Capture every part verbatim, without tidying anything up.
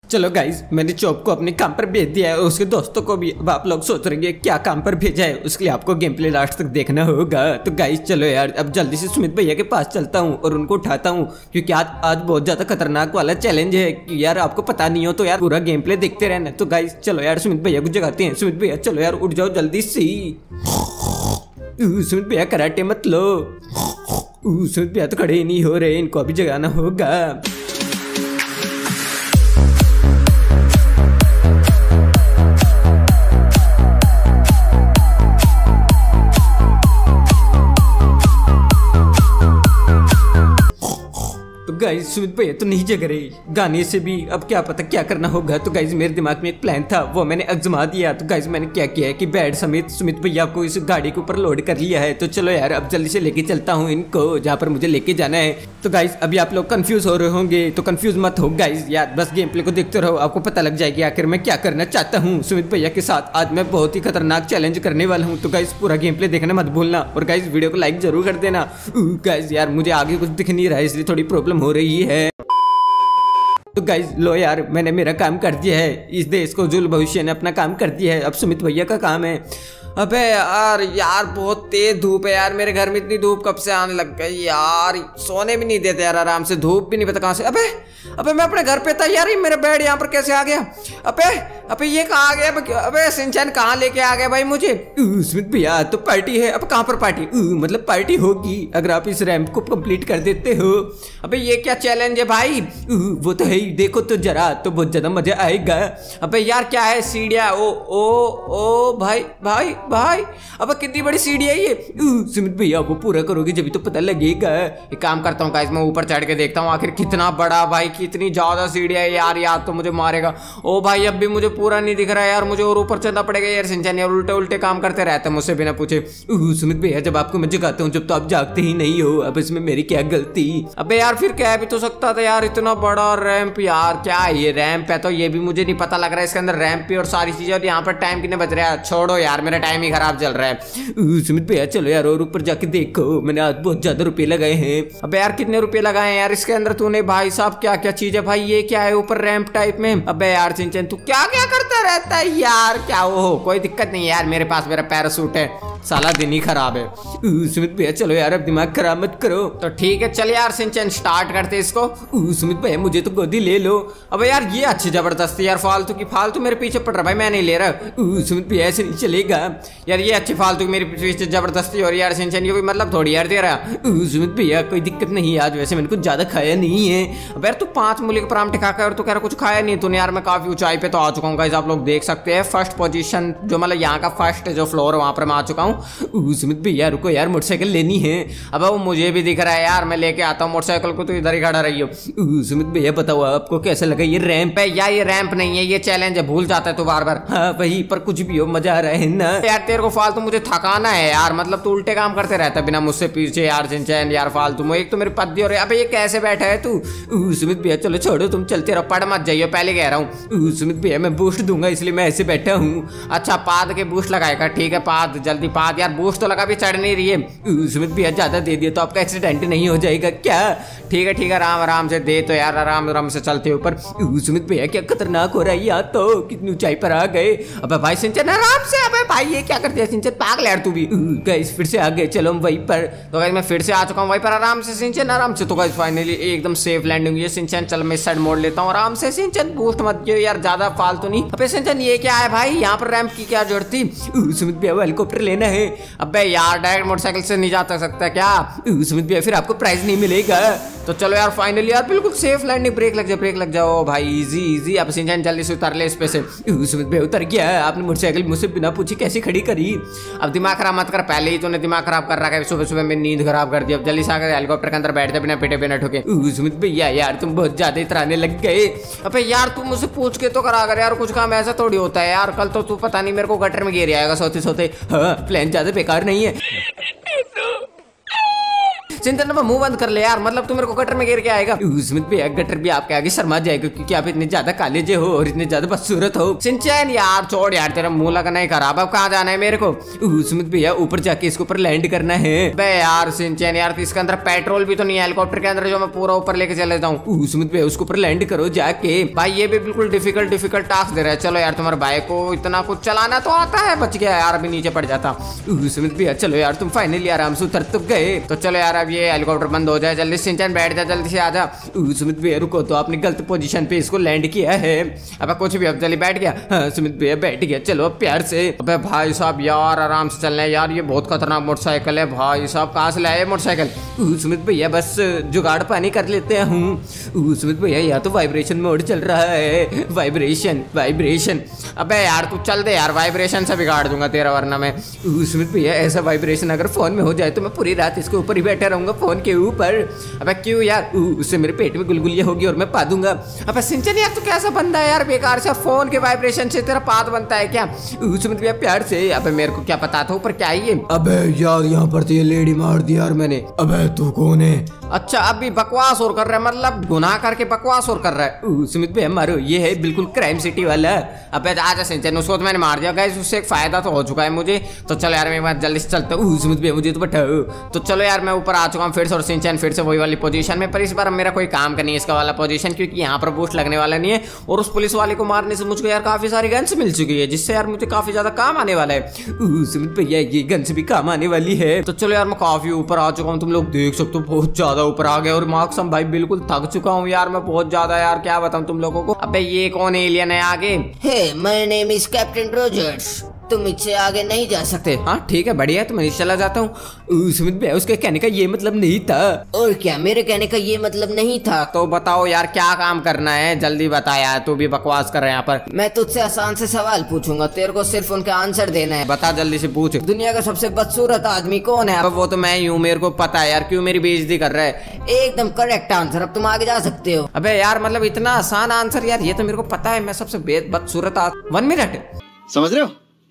चलो गाइज, मैंने चॉप को अपने काम पर भेज दिया है और उसके दोस्तों को भी। अब आप लोग सोच रहे हैं क्या काम पर भेजा है, उसके लिए आपको गेम प्ले लास्ट तक देखना होगा। तो गाइज चलो यार, अब जल्दी से सुमित भैया के पास चलता हूँ और उनको उठाता हूँ, क्योंकि आज आज बहुत ज्यादा खतरनाक वाला चैलेंज है कि यार आपको पता नहीं हो तो यार पूरा गेम प्ले देखते रहना। तो गाइज चलो यार, सुमित भैया को जगाते हैं। सुमित भैया चलो यार, उठ जाओ जल्दी से। सुमित भैया कराटे मत लो। सुमित भैया तो खड़े ही नहीं हो रहे, इनको अभी जगाना होगा। गाइज सुमित भैया तो नहीं जग रहे, गाने से भी अब क्या पता क्या करना होगा। तो गाइज मेरे दिमाग में एक प्लान था, वो मैंने आजमा दिया। तो गाइज मैंने क्या किया है कि बेड समेत सुमित भैया को इस गाड़ी के ऊपर लोड कर लिया है। तो चलो यार, अब जल्दी से लेके चलता हूँ इनको जहाँ पर मुझे लेके जाना है। तो गाइज अभी आप लोग कंफ्यूज हो रहे होंगे, तो कंफ्यूज मत हो गाइज यार, बस गेम प्ले को देखते रहो, आपको पता लग जाएगी आखिर मैं क्या करना चाहता हूँ सुमित भैया के साथ। आज मैं बहुत ही खतरनाक चैलेंज करने वाला हूँ। तो गाइज पूरा गेम प्ले देखना मत भूलना, और गाइज वीडियो को लाइक जरूर कर देना। गाइज यार मुझे आगे कुछ दिख नहीं रहा है, इसलिए थोड़ी प्रॉब्लम हो रही है। तो गाइज लो यार, मैंने मेरा काम कर दिया है, इस देश को जुल भविष्य ने अपना काम कर दिया है। अब सुमित भैया का काम है। अबे यार यार बहुत तेज धूप है यार, मेरे घर में इतनी धूप कब से आने लग गई यार, सोने भी नहीं देते यार आराम से, धूप भी नहीं पता कहाँ से। अबे अबे मैं अपने घर पे था यार, मेरा बेड यहाँ पर कैसे आ गया? अबे अबे ये कहाँ आ गया? अबे सिंचन कहाँ लेके आ गया भाई मुझे? सुमित भैया तो पार्टी है। अब कहाँ पर पार्टी? मतलब पार्टी होगी अगर आप इस रैंप को कंप्लीट कर देते हो। अबे ये क्या चैलेंज है भाई? वो तो है ही, देखो तो जरा, तो बहुत ज्यादा मजा आएगा। अबे यार क्या है? सीढ़ियाँ? ओ ओ ओ भाई भाई भाई, अब कितनी बड़ी सीढ़ी है ये? सुमित भैया वो पूरा करोगे जब तो पता लगेगा। एक काम करता हूँ गाइस, मैं ऊपर चढ़ के देखता हूँ आखिर कितना बड़ा भाई, कितनी ज्यादा सीढ़ी है यार। यार तो मुझे मारेगा। ओ भाई अब भी मुझे पूरा नहीं दिख रहा है यार, मुझे और ऊपर चढ़ना पड़ेगा यार। सिंचन यार उल्टे उल्टे काम करते रहते हैं मुझसे बिना पूछे। सुमित भैया जब आपको मैं जगाता हूँ जब तो आप जागते ही नहीं हो, अब इसमें मेरी क्या गलती? अबे यार फिर कह भी तो सकता था यार, इतना बड़ा रैंप यार, क्या है ये? रैंप है तो ये भी मुझे नहीं पता लग रहा है इसके अंदर रैंप पे और सारी चीजें, और यहाँ पर टाइम कितने बज रहा है? छोड़ो यार, मेरा टाइम ही खराब चल रहा है। सुमित भैया चलो यार और ऊपर जाके देखो, मैंने आज बहुत ज्यादा रुपए लगाए हैं। अबे यार कितने रुपए लगाए हैं यार इसके अंदर तूने? भाई साहब क्या क्या चीज है भाई? ये क्या है ऊपर रैंप टाइप में? अबे यार सिंचन तू क्या क्या करता रहता है यार? क्या हो, कोई दिक्कत नहीं यार, मेरे पास मेरा पैरासूट है, साला दिन ही खराब है। सुमित भैया चलो यार अब दिमाग खराब मत करो। तो ठीक है चल यार सिंचन स्टार्ट करते इसको। सुमित भैया मुझे तो गोदी ले लो। अबे यार ये अच्छी जबरदस्ती यार, फालतू की फालतू मेरे पीछे पड़ रहा भाई, मैं नहीं ले रहा। सुमित भैया ऐसे नहीं चलेगा यार, ये अच्छी फालतू मेरे पीछे जबरदस्ती हो रही है यार। सिंचन ये मतलब थोड़ी यार दे रहा। सुमित भैया कोई दिक्कत नहीं, आज वैसे मैंने कुछ ज्यादा खाया नहीं है। अब यार तू पांच मूली के परांठे खा और तू कह रहा कुछ खाया नहीं तूने यार। मैं काफी ऊंचाई पे तो आ चुका हूँ गाइस, आप लोग देख सकते हैं फर्स्ट पोजीशन, जो मतलब यहाँ का फर्स्ट जो फ्लोर है वहां पर मैं आ चुका हूँ। सुमित भैया रुको यार, मोटरसाइकिल लेनी है। अब वो मुझे भी दिख रहा है यार, मैं लेके आता हूँ मोटरसाइकिल को, तो इधर ही खड़ा रही हो। सुमित भैया बताओ आपको कैसा लगा? ये रैंप है या ये रैंप नहीं है? ये चैलेंज है, भूल जाता है तू बार बार। हाँ वही, पर कुछ भी हो मजा आ रहा है ना यार। तेरे को फालतू मुझे थकाना है यार, मतलब तू उल्टे काम करते रहता है बिना मुझसे पीछे यार। सिंचन यार फालतू में, एक तो मेरी पद्दी हो रही है। अबे ये कैसे बैठा है तू? सुमित भैया चलो छोड़ो, तुम चलते रहो, पढ़ मत जाइए, पहले कह रहा हूँ। सुमित भैया मैं बूस्ट दूंगा इसलिए मैं ऐसे बैठा हूँ। अच्छा पाद के बूस्ट लगाएगा, ठीक है पाद, जल्दी पाद यार, बूस्ट तो लगा भी चढ़ नहीं रही है। सुमित भैया ज्यादा दे दिया तो आपका एक्सीडेंट नहीं हो जाएगा क्या? ठीक है ठीक है, आराम आराम से दे तो यार, आराम आराम से चलते ऊपर। सुमित भैया क्या खतरनाक हो रहा है यार, तो कितनी ऊंचाई पर आ गए। अबे भाई सिंचन आराम से। अबे भाई ये क्या कर दिया सिंचन, पागल यार तू भी। गाइस फिर से आ गए, चलो हम वहीं पर। तो गाइस मैं फिर से आ चुका हूँ वहीं पर, आराम से सिंचन आराम से। तो गाइस फाइनली एकदम सेफ लैंडिंग हुई है। सिंचन चल मैं इस साइड मोड़ लेता हूँ आराम से। सिंचन बूस्ट मत दियो यार, ज्यादा फालतू नहीं। अबे सिंचन ये क्या है भाई, यहाँ पर रैंप की क्या जरूरत थी? सुमित भैया हेलीकॉप्टर लेना है। अबे यार डायरेक्ट मोटरसाइकिल से नहीं जा सकता क्या? सुमित भैया फिर आपको प्राइज नहीं मिलेगा। तो चलो यार फाइनली यार बिल्कुल सेफ लैंडिंग, ब्रेक लग जाओ ब्रेक लग जाओ भाई, इजी इजी। अब सिंचन जल्दी से उतर ले इस पे से। सुमित भैया उतर गया, आपने मोटरसाइकिल मुझसे बिना पूछे कैसे खड़ी करी? अब दिमाग खराब मत कर, पहले ही तूने दिमाग खराब कर रखा है, सुबह सुबह मेरी नींद खराब कर दी। अब जल्दी से आकर हेलीकॉप्टर के अंदर बैठ जा बिना पेटे बिना ठोके। सुमित भैया यार तुम बहुत ज्यादा इतराने लग गए। अबे यार तू मुझसे पूछ के तो करा कर यार, कुछ काम ऐसा थोड़ी होता है यार। कल तो तू पता नहीं मेरे को गटर में गिर आएगा सोते सोते। हाँ प्लान ज्यादा बेकार नहीं है। सिंचन मुंह बंद कर ले यार, मतलब तू मेरे को गटर में गिर के आएगा। सुमित भैया गटर भी आपके आगे शर्मा जाएगा क्योंकि आप इतने ज्यादा काले जे हो और इतने ज्यादा बदसूरत हो। सिंचन यार छोड़ यार, तेरा मुंह लगना ही खराब। अब कहाँ जाना है मेरे को? सुमित भैया ऊपर जाके इसके ऊपर लैंड करना है। बे यार सिंचन यार, तो इसके अंदर पेट्रोल भी तो नहीं है हेलीकॉप्टर के अंदर जो मैं पूरा ऊपर लेके चले जाऊँ। सुमित भैया उसके ऊपर लैंड करो जाके। भाई ये भी बिल्कुल डिफिकल्ट डिफिकल्ट टास्क दे रहा है। चलो यार तुम्हारे भाई को इतना कुछ चलाना तो आता है, बच गया यार, अभी नीचे पड़ जाता। सुमित भैया चलो यार तुम फाइनली आराम से उतर तो गए। तो चलो यार अब ये हेलीकॉप्टर बंद हो जाए, जल्दी सिंचन बैठ जा, जल्दी से आजा। सुमित भैया रुको, तो आपने गलत पोजीशन पे इसको लैंड किया है। अब कुछ भी, अब जल्दी बैठ गया। हाँ सुमित भैया बैठ गया। चलो अब प्यार से। अबे भाई साहब यार आराम से चलना है यार, ये बहुत खतरनाक मोटरसाइकिल है। भाई साहब कहाँ से लाए मोटरसाइकिल? सुमित भैया बस जुगाड़ पानी कर लेते हूँ। सुमित भैया यहाँ तो वाइब्रेशन मोड चल रहा है। Vibration vibration. अबे यार तू चल दे यार, वाइब्रेशन से बिगाड़ दूंगा तेरा वरना मैं। सुमित भैया ऐसा वाइब्रेशन अगर फोन में हो जाए तो मैं पूरी रात इसके ऊपर ही बैठा रहूंगा, फोन के ऊपर। अबे क्यों यार? उससे मेरे पेट में गुलगुलिया होगी और मैं पा दूंगा। अबे सिंचन यार तू कैसा बंदा है यार, बेकार से फोन के वाइब्रेशन से तेरा पाद बनता है क्या? सुमित भैया प्यार से। अबे मेरे को क्या पता था ऊपर क्या है ये? अबे यार यहाँ पर तो ये लेडी मार दी यार मैंने। अबे तू कौन है? अच्छा अभी बकवास और कर रहा है, मतलब गुनाह करके बकवास और कर रहा है। सुमित भैया मारो, ये है बिल्कुल क्राइम सिटी वाला। अबे आजा सिंचन, उसको तो मैंने मार दिया गाइस, उससे एक फायदा तो हो चुका है मुझे। तो चलो यार मैं बात जल्दी से चलता हूँ। सुमित भैया मुझे तो बैठाओ। तो चलो यार मैं ऊपर आ चुका हूँ फिर से, और सिंचन फिर से वही वाली पोजीशन में। पर इस बार मेरा कोई काम का नहीं है इसका वाला पोजीशन, क्योंकि यहाँ पर बूस्ट लगने वाला नहीं है। और उस पुलिस वाले को मारने से मुझको यार काफी सारी गन्स मिल चुकी है, जिससे यार मुझे काफी ज्यादा काम आने वाला है। सुमित भैया ये गन्स भी काम आने वाली है। तो चलो यार मैं काफी ऊपर आ चुका हूँ, तुम लोग देख सकते हो बहुत ज्यादा ऊपर आ गया। और मार्क्सम भाई बिल्कुल थक चुका हूँ यार मैं बहुत ज्यादा यार, क्या बताऊँ तुम लोगों को। अबे ये कौन एलियन है आगे? Hey my name is captain Rogers, तुम इससे आगे नहीं जा सकते। हाँ ठीक है बढ़िया, तो मैं चला जाता हूँ। सुमित भैया उसके कहने का ये मतलब नहीं था। और क्या मेरे कहने का ये मतलब नहीं था? तो बताओ यार क्या काम करना है, जल्दी बता यार, तू भी बकवास कर रहा है यहाँ पर। मैं तुझसे आसान से सवाल पूछूंगा, तेरे को सिर्फ उनका आंसर देना है। बता जल्दी से पूछ। दुनिया का सबसे बदसूरत आदमी कौन है? अब वो तो मैं ही हूँ, मेरे को पता है यार, क्यों मेरी बेइज्जती कर रहा है? एकदम करेक्ट आंसर, अब तुम आगे जा सकते हो। अबे यार मतलब इतना आसान आंसर यार, ये तो मेरे को पता है, मैं सबसे बदसूरत आदमी। वन मिनट, समझ रहे हो?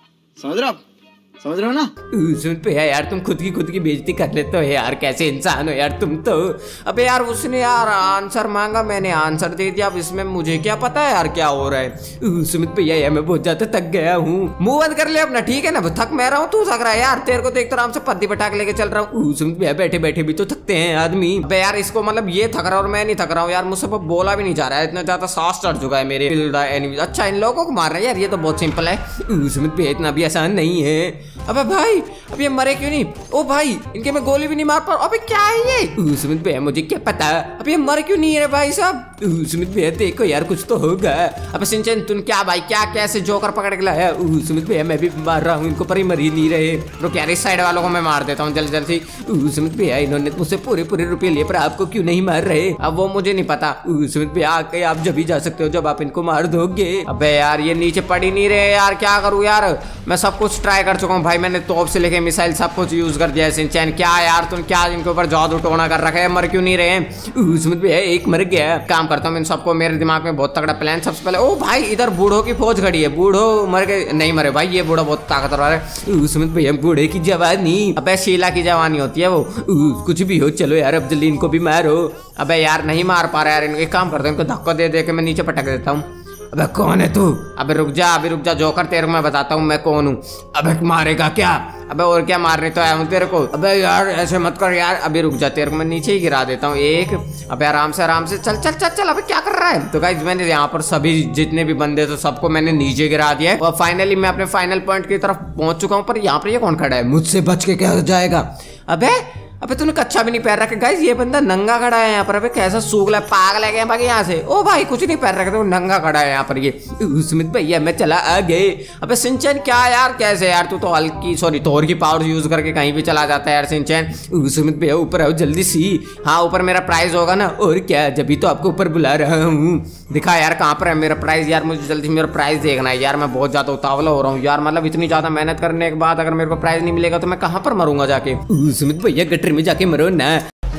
समझ रहे हो आप? समझ रहे हो ना? सुन पे यार तुम खुद की खुद की बेइज्जती कर लेते हो यार, कैसे इंसान हो यार तुम तो। अबे यार उसने यार आंसर मांगा, मैंने आंसर दे दिया, अब इसमें मुझे क्या पता है यार क्या हो रहा है। सुमित भैया यार मैं बहुत ज्यादा थक गया हूँ, मुंह बंद कर ले अपना, ठीक है ना? थक मैं रहा हूँ, तू थक रहा है यार, तेरे को तो एक तरह से पत्ती पटाक लेके चल रहा हूँ। सुमित भैया बैठे बैठे भी तो थकते हैं आदमी। अबे यार इसको मतलब ये थक रहा है और मैं नहीं थक रहा हूँ यार, मुझसे बोला भी नहीं जा रहा है, इतना ज्यादा सांस चढ़ चुका है मेरे। अच्छा इन लोगों को मार रहा है यार, ये तो बहुत सिंपल है। सुमित भैया इतना भी आसान नहीं है। अबे भाई अब ये मरे क्यों नहीं? ओ भाई इनके मैं गोली भी नहीं मार पा रहा। अबे क्या है ये? सुमित भैया मुझे क्या पता, अब ये मर क्यों नहीं है भाई साहब? सुमित भैया देखो यार कुछ तो होगा। अब सिंचन तुम क्या भाई क्या कैसे जोकर पकड़ के लाया? सुमित भैया मैं भी मार रहा हूँ इनको, पर ही मर ही नहीं रहे। रुक यार इस साइड वालों को मैं मार देता हूँ जल्दी जल्दी। सुमित भैया इन्होंने मुझसे पूरे पूरे रुपये लिए, पर आपको क्यों नहीं मार रहे? अब वो मुझे नहीं पता। सुमित भैया आके आप जब भी जा सकते हो जब आप इनको मार दोगे। अबे यार ये नीचे पड़ ही नहीं रहे यार, क्या करूँ यार? मैं सब कुछ ट्राई कर चुका हूँ भाई, मैंने तोप से लेके मिसाइल सब कुछ यूज कर दिया है। सिंचन क्या यार तुम क्या इनके ऊपर जादू टोना कर रखा है, मर क्यों नहीं रहे? सुमित भैया एक मर गया। काम करता हूँ इन सबको, मेरे दिमाग में बहुत तगड़ा प्लान। सबसे पहले ओ भाई इधर बूढ़ों की फौज खड़ी है, बूढ़ो मर गए नहीं मरे भाई, ये बूढ़ा बहुत ताकतवर है। सुमित भैया बूढ़े की जवानी, अबे शीला की जवानी होती है वो, कुछ भी हो। चलो यार अब जल्दी इनको भी मारो। अबे यार नहीं मार पा रहा यार, इनको एक काम करता हूँ, इनको धक्का दे दे के मैं नीचे पटक देता हूँ। अबे कौन है तू? अबे रुक जा अभी रुक जा जोकर, तेरे को मैं बताता हूँ मैं कौन हूँ। अबे मारेगा क्या? अबे और क्या मारने तो आया हूँ तेरे को। अबे यार ऐसे मत कर यार, अभी रुक जा तेरे को मैं नीचे ही गिरा देता हूँ एक। अबे आराम से आराम से चल चल चल चल। अबे क्या कर रहा है? तो गाइस मैंने यहाँ पर सभी जितने भी बंदे तो सबको मैंने नीचे गिरा दिया है, और फाइनली मैं अपने फाइनल पॉइंट की तरफ पहुंच चुका हूँ। पर यहाँ पर ये कौन खड़ा है? मुझसे बच के क्या जाएगा? अबे अबे तूने कच्चा भी नहीं पैर रखा गाइस, ये बंदा नंगा खड़ा है यहाँ पर। अबे कैसा सूगला पागल है भाई यहाँ से। ओ भाई कुछ नहीं पैर रखा, तो नंगा खड़ा है यहाँ पर ये। सुमित भैया मैं चला आगे। अबे सिंचन क्या यार कैसे यार, तू तो हल्की सॉरी थोर की पावर यूज करके कहीं भी चला जाता है यार सिंचन। सुमित भैया ऊपर आओ जल्दी सी। हाँ ऊपर मेरा प्राइज होगा ना, और क्या, जब भी तो आपको ऊपर बुला रहा हूँ। दिखा यार कहाँ पर है मेरा प्राइज यार, मुझे जल्दी मेरा प्राइज देखना है यार, मैं बहुत ज्यादा उतावला हो रहा हूँ यार। मतलब इतनी ज्यादा मेहनत करने के बाद अगर मेरे को प्राइज नहीं मिलेगा तो मैं कहाँ पर मरूंगा जाके? सुमित भैया गटर में जाके मरो ना।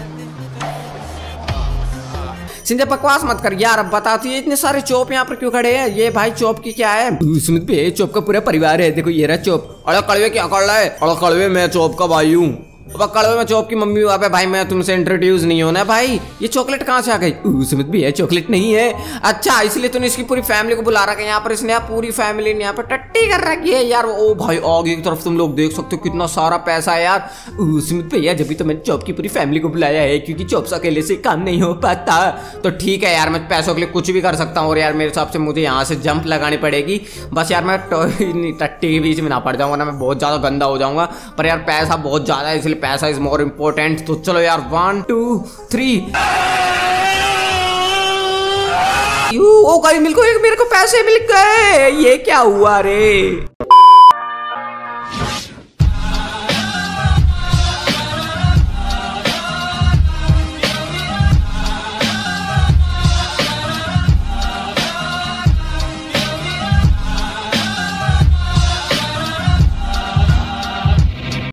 सिंधे बकवास मत कर यार, अब बताती है इतने सारे चोप यहाँ पर क्यों खड़े हैं? ये भाई चोप की क्या है? सुमित भैया चोप का पूरा परिवार है, देखो ये रहा चोप। अरे कड़वे क्या कर रहा है? अरे कड़वे मैं चोप का भाई हूँ। अब कड़वे में चौप की मम्मी। अबे भाई मैं तुमसे इंट्रोड्यूस नहीं होना भाई। ये चॉकलेट कहाँ से आ गई? सुमित भैया चॉकलेट नहीं है। अच्छा इसलिए तूने इसकी पूरी फैमिली को बुला रखा है यहाँ पर। इसने यहाँ पूरी फैमिली ने यहाँ पर टट्टी कर रखी है यार। ओ भाई आगे की तरफ तुम लोग देख सकते हो कितना सारा पैसा है यार। सुमित भैया जब भी तो मैंने चौप की पूरी फैमिली को बुलाया है, क्योंकि चौप अकेले से काम नहीं हो पाता। तो ठीक है यार, मैं पैसों के लिए कुछ भी कर सकता हूँ। और यार मेरे हिसाब से मुझे यहाँ से जंप लगानी पड़ेगी। बस यार मैं टट्टी के बीच में ना पड़ जाऊंगा ना, मैं बहुत ज्यादा गंदा हो जाऊंगा। पर यार पैसा बहुत ज्यादा है, इसलिए पैसा इज मोर इम्पोर्टेंट। तो चलो यार one two three. Oh guys मेरे को मेरे को पैसे मिल गए। ये क्या हुआ रे?